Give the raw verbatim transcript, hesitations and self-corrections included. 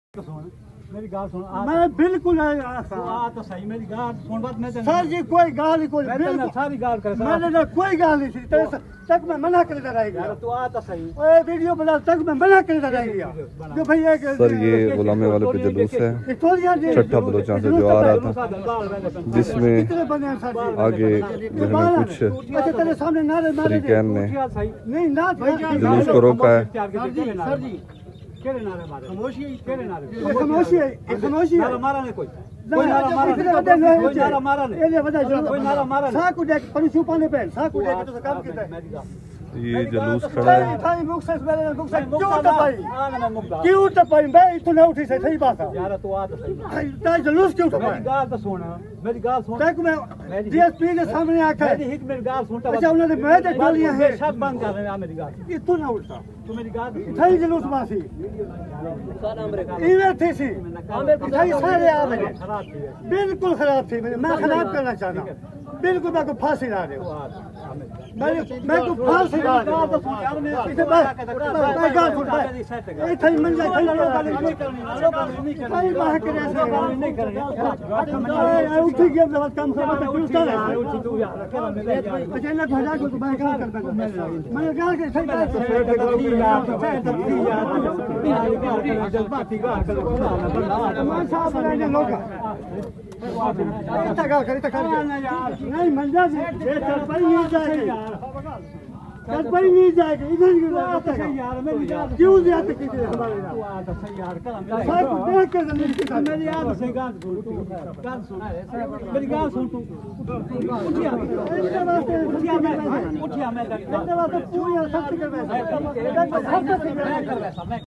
तो सुन मेरी गाल सुन मैं बिल्कुल आ तो सही मेरी गाल सुन बात मैं सर जी कोई गाल कोई बिल्कुल सारी गाल कर मैंने ना कोई गाल नहीं थी तेरे तक मैं मना कर रहा गया तू आ तो सही ओए वीडियो बना तक मैं मना कर रहा गया जो भाई एक सर ये गुलामे वाले पे जुलूस है छठा बलोचा से जो आ रहा था जिसमें आगे जो है कुछ तरीक़ैन ने जुलूस को रोका है। केरे नारे मारे खामोशी केरे नारे खामोशी खामोशी नारा मारा नहीं कोई कोई नारा मारा नहीं कोई नारा मारा नहीं ये वजह जो कोई नारा मारा नहीं साकू देख परिसु पाने पे साकू देख तो काम किया ये जुलूस खड़ा है थाई मुख से मेरे मुख से क्यों टपाई क्यों टपाई मैं इतो ना उठी से सही बात है यार तू आ तो सही ताई जुलूस क्यों टपाई मेरी गाल तो सुन मेरी गाल सुन तक मैं डीएसपी के सामने आके मेरी हित मेरी गाल सुनता अच्छा उन्होंने मैं तो गालियां है सब बंद कर रहे हैं मेरी गाल इतो ना उठता तू मेरी गाल थाई जुलूस मासी इवे थी सी थाई सारे आ गए बिल्कुल खराब थी मैं खराब करना चाहता बिल्कुल मैं को फांसी ला रहे हो मैं मैं को फांसी ला रहे हो इसे बस मैं गाल सुन ए थई मंजा थई नहीं करनी थई बाह करे से नहीं करनी उठी गया जब काम से तो क्यों कर रहा है उठी तू यार अच्छा ना भजा को तो मैं गाल करता मैं गाल के थई गाल जज्बाती गाल कर मैं साहब बनाने लोग इतना गाल कर इतना कर नहीं मंजा जी ये तरपाई नहीं जाएगी तरपाई नहीं जाएगी इधर क्यों आता है यार मेरी याद क्यों जाते किसी हमारे यार आ तो सही यार कर सब देख के जल्दी मेरी याद से गाल सुन गाल सुन मेरी गाल सुन तू उठिया उठिया मैं उठिया मैं पूरी सख्त कर